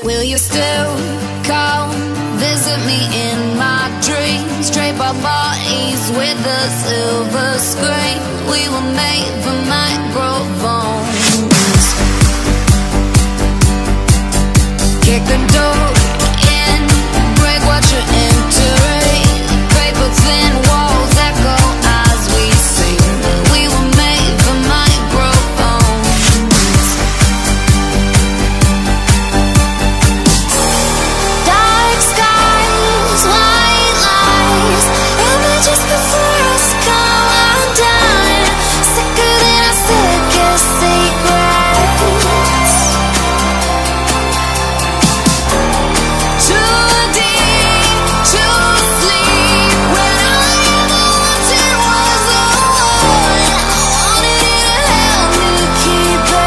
Will you still come visit me in my dreams? Drape our bodies with a silver screen. We were made for microphones. Kick the door in, break what you're entering. Paper thin walls echo as we sing. We were made for microphones. Dark skies, white lies, images before us come undone. Sicker than our sickest secrets. Too deep to sleep when all I ever wanted was the one. I wanted you to help me keep it.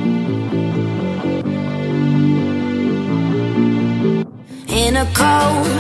In a cold